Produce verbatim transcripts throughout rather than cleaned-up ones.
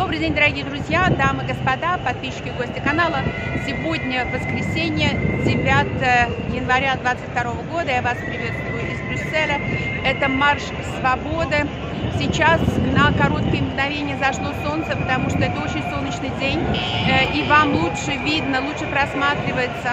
Добрый день, дорогие друзья, дамы и господа, подписчики и гости канала. Сегодня воскресенье, девятое января две тысячи двадцать второго года. Я вас приветствую из Брюсселя. Это марш свободы. Сейчас на короткие мгновения зашло солнце, потому что это очень солнечный день. И вам лучше видно, лучше просматривается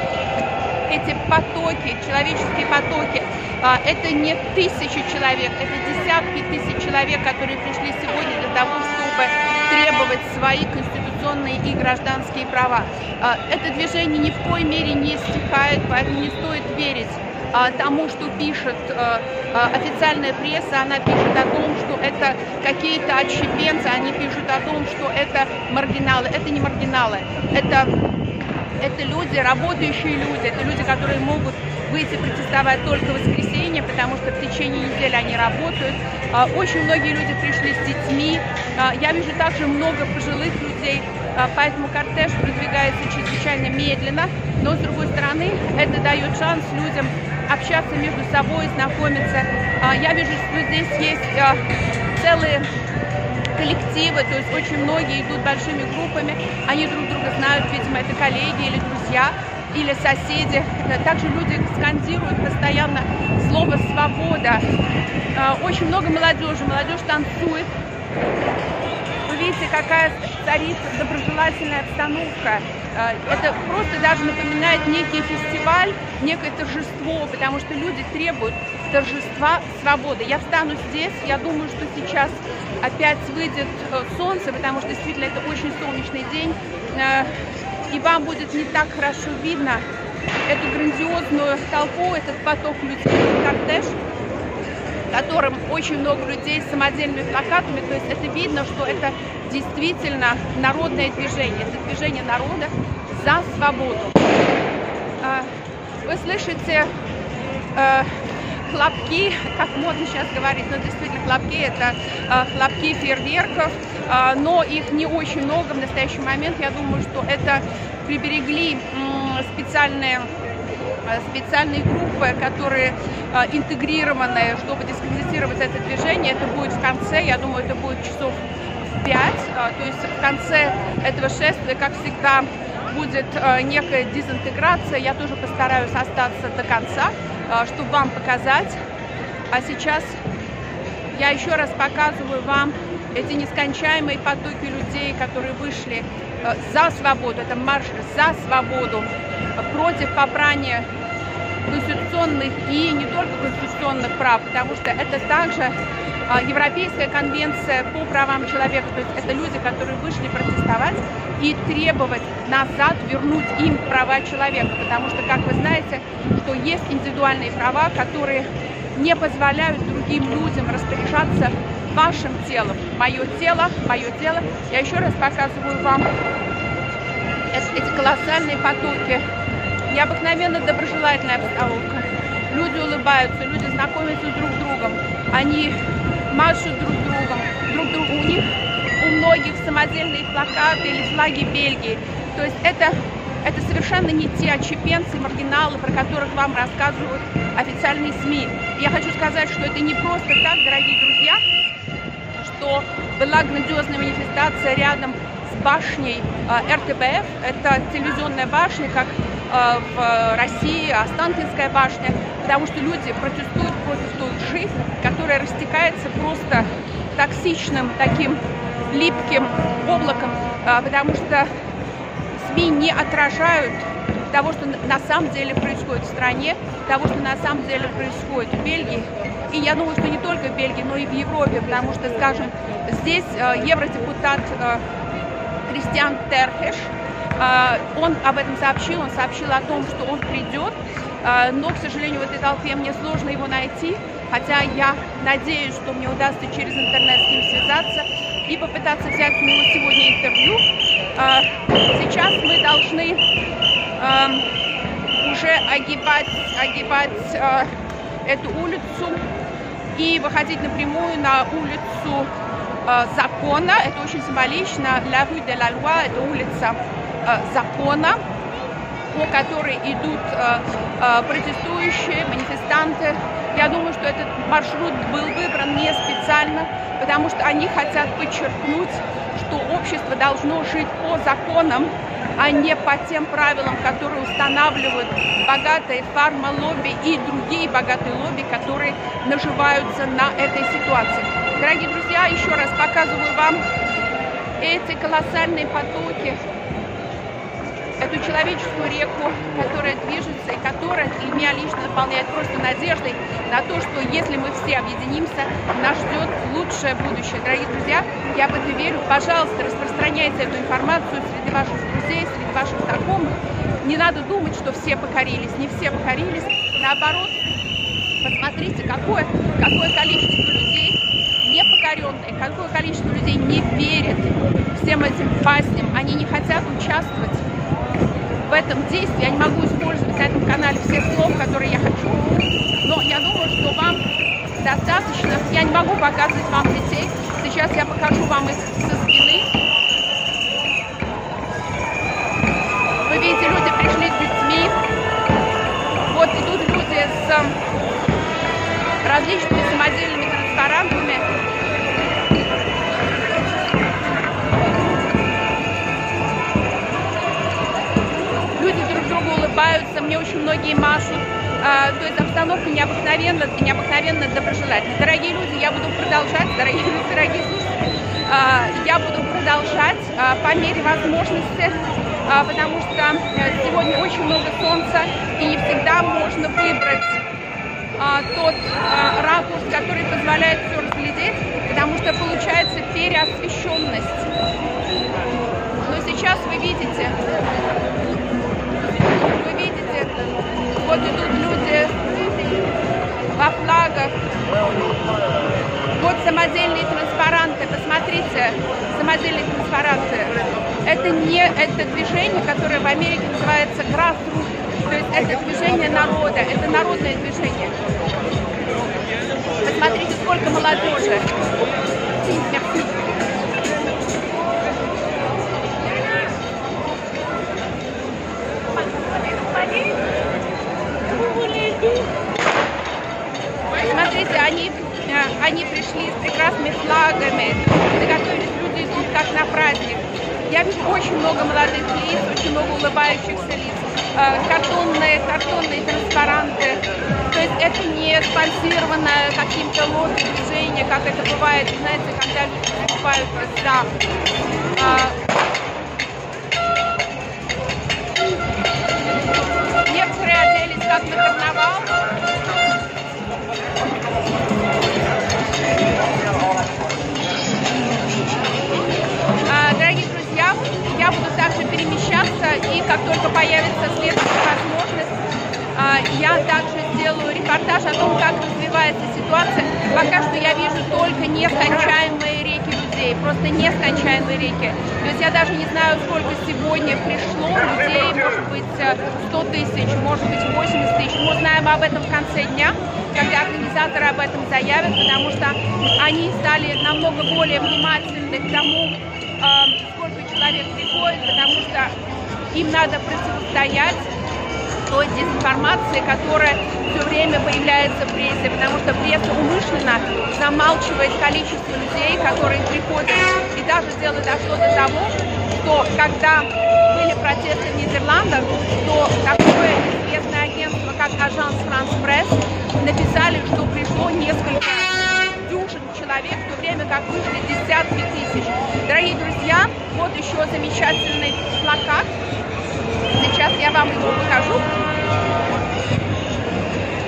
эти потоки, человеческие потоки. Это не тысячи человек, это десятки тысяч человек, которые пришли сегодня для того, чтобы требовать свои конституционные и гражданские права. Это движение ни в коей мере не стихает, поэтому не стоит верить тому, что пишет официальная пресса. Она пишет о том, что это какие-то отщепенцы, они пишут о том, что это маргиналы. Это не маргиналы, это, это люди, работающие люди, это люди, которые могут выйти протестовать только в воскресенье, потому что в течение недели они работают. Очень многие люди пришли с детьми. Я вижу также много пожилых людей, поэтому кортеж продвигается чрезвычайно медленно. Но, с другой стороны, это дает шанс людям общаться между собой, знакомиться. Я вижу, что здесь есть целые коллективы, то есть очень многие идут большими группами, они друг друга знают, видимо, это коллеги или друзья, или соседи. Также люди скандируют постоянно слово «свобода». Очень много молодежи, молодежь танцует. Вы видите, какая царит доброжелательная обстановка. Это просто даже напоминает некий фестиваль, некое торжество, потому что люди требуют торжества свободы. Я встану здесь, я думаю, что сейчас опять выйдет солнце, потому что действительно это очень солнечный день, и вам будет не так хорошо видно эту грандиозную толпу, этот поток людей, кортеж, в котором очень много людей с самодельными плакатами. То есть это видно, что это действительно народное движение, это движение народа за свободу. Вы слышите хлопки, как модно сейчас говорить, но действительно хлопки, это хлопки фейерверков, но их не очень много в настоящий момент. Я думаю, что это приберегли специальные специальные группы, которые э, интегрированы, чтобы дискредитировать это движение. Это будет в конце, я думаю, это будет часов в пять. Э, то есть в конце этого шествия, как всегда, будет э, некая дезинтеграция. Я тоже постараюсь остаться до конца, э, чтобы вам показать. А сейчас я еще раз показываю вам эти нескончаемые потоки людей, которые вышли э, за свободу. Это марш за свободу, против попрания конституционных и не только конституционных прав, потому что это также Европейская конвенция по правам человека. То есть это люди, которые вышли протестовать и требовать назад, вернуть им права человека, потому что, как вы знаете, что есть индивидуальные права, которые не позволяют другим людям распоряжаться вашим телом. Мое тело, мое тело. Я еще раз показываю вам эти колоссальные потоки. Необыкновенно доброжелательная обстановка. Люди улыбаются, люди знакомятся друг с другом. Они машут друг другом, друг другу. У них, у многих самодельные плакаты или флаги Бельгии. То есть это, это совершенно не те отщепенцы, маргиналы, про которых вам рассказывают официальные СМИ. И я хочу сказать, что это не просто так, дорогие друзья, что была грандиозная манифестация рядом с башней эр тэ бэ эф. Это телевизионная башня, как в России, Останкинская башня, потому что люди протестуют против той лжи, которая растекается просто токсичным, таким липким облаком, потому что СМИ не отражают того, что на самом деле происходит в стране, того, что на самом деле происходит в Бельгии. И я думаю, что не только в Бельгии, но и в Европе, потому что, скажем, здесь евродепутат Кристиан Терхеш, он об этом сообщил, он сообщил о том, что он придет, но, к сожалению, в этой толпе мне сложно его найти, хотя я надеюсь, что мне удастся через интернет с ним связаться и попытаться взять у него сегодня интервью. Сейчас мы должны уже огибать, огибать эту улицу и выходить напрямую на улицу закона. Это очень символично. La rue de la loi, это улица закона. по которой идут э, э, протестующие, манифестанты. Я думаю, что этот маршрут был выбран не специально, потому что они хотят подчеркнуть, что общество должно жить по законам, а не по тем правилам, которые устанавливают богатые фарма-лобби и другие богатые лобби, которые наживаются на этой ситуации. Дорогие друзья, еще раз показываю вам эти колоссальные потоки, эту человеческую реку, которая движется и которая для меня лично наполняет просто надеждой на то, что если мы все объединимся, нас ждет лучшее будущее. Дорогие друзья, я в это верю. Пожалуйста, распространяйте эту информацию среди ваших друзей, среди ваших знакомых. Не надо думать, что все покорились. Не все покорились. Наоборот, посмотрите, какое, какое количество людей непокоренные, какое количество людей не верит всем этим басням. Они не хотят участвовать в этом действии. Я не могу использовать на этом канале всех слов, которые я хочу, но я думаю, что вам достаточно. Я не могу показывать вам детей. Сейчас я покажу вам их со спины. Вы видите, люди пришли с детьми. Вот идут люди с различными самодельными транспарантами. Люди друг другу улыбаются, мне очень многие машут. А, то есть обстановка необыкновенно, необыкновенно доброжелательная. Дорогие люди, я буду продолжать, дорогие люди, дорогие слушатели, а, я буду продолжать а, по мере возможности, а, потому что сегодня очень много солнца, и не всегда можно выбрать а, тот а, ракурс, который позволяет все разглядеть, потому что получается переосвещенность. Но сейчас вы видите, вы видите, вот идут люди во флагах, вот самодельные транспаранты, посмотрите, самодельные транспаранты. Это не это движение, которое в Америке называется grassroots, то есть это движение народа, это народное движение. Посмотрите, сколько молодежи. Смотрите, они, они пришли с прекрасными флагами, заготовились, люди идут как на праздник. Я вижу очень много молодых лиц, очень много улыбающихся лиц, картонные, картонные транспаранты. То есть это не спонсированное каким-то лозом движение, как это бывает, знаете, когда люди выступают за... Некоторые оделись как на карнавал. А, дорогие друзья, я буду также перемещаться, и как только появится следующая возможность, а, я также сделаю репортаж о том, как развивается ситуация. Пока что я вижу только нескончаемые реки людей, просто нескончаемые реки. То есть я даже не знаю, сколько сегодня пришло людей, может быть сто тысяч, может быть восемьдесят тысяч. Мы узнаем об этом в конце дня, когда организаторы об этом заявят, потому что они стали намного более внимательны к тому, сколько человек приходит, потому что им надо противостоять той дезинформации, которая все время появляется в прессе, потому что пресса умышленно замалчивает количество людей, которые приходят. И даже дело дошло до того, что когда были протесты в Нидерландах, то такое известное агентство, как Agence France-Presse, написали, что пришло несколько дюжин человек, в то время как вышли десятки тысяч. Дорогие друзья, вот еще замечательный плакат. Сейчас я вам его покажу.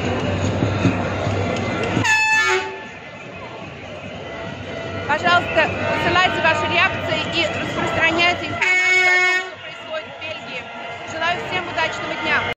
Пожалуйста,